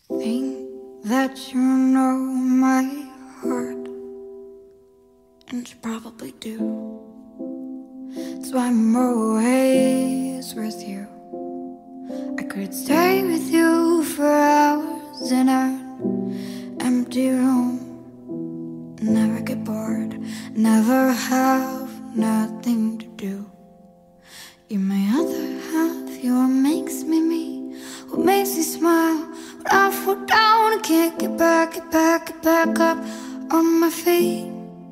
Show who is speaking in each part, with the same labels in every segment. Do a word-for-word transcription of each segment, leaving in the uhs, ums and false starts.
Speaker 1: Think that you know my heart, and you probably do. That's why I'm always with you. I could stay with you for hours in an empty room, never get bored, never have nothing to do. You're my other half, you're what makes me me, what makes me smile when I fall down and can't get back, get back, get back up on my feet.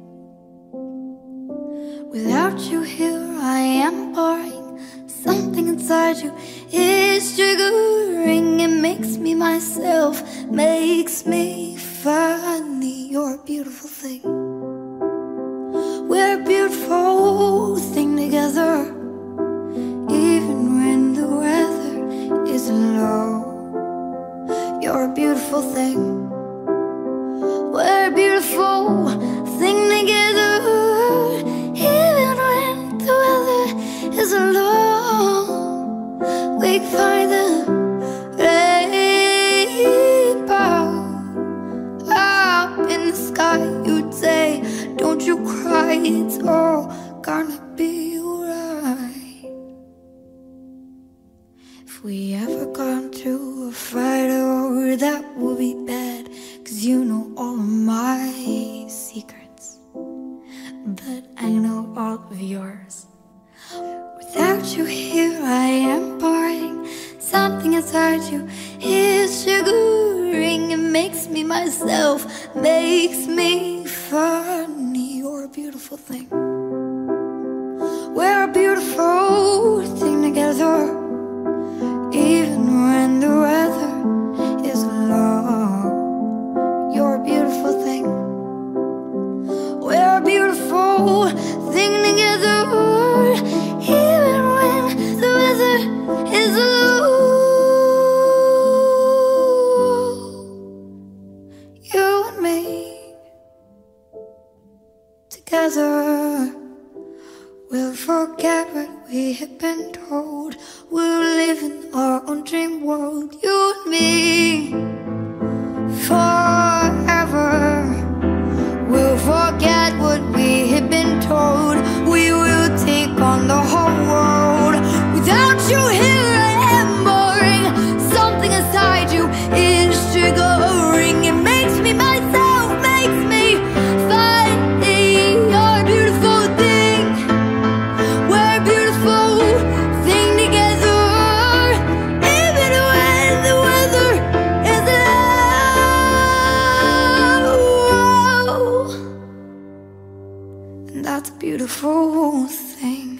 Speaker 1: Without you here I am boring. Something inside you is triggering. It makes me myself, makes me funny. You're a beautiful thing. We're a beautiful thing together, even when the weather is low. You're a beautiful thing. We're a beautiful thing together, even when the weather is low. We can find the rainbow up in the sky. You'd say, don't you cry, it's all gonna be alright. If we ever got into a fight, oh, that would be bad, 'cause you know all of my secrets, but I know all of yours. Without you here I am boring. Something inside you is sugaring. It makes me myself, makes me funny. You're a beautiful thing. We're a beautiful thing together, even when the weather is low. You're a beautiful thing. We're a beautiful thing together, even when the weather is low. You and me together, we'll forget what we have been told. We'll live in our own dream world. You and me forever. We'll forget what we have been told. We will take on the whole world. Without you here I am boring. Something inside you is triggering. It makes me myself, makes me funny. You're a beautiful thing. We're a beautiful thing together, even when the weather is low. And that's a beautiful thing.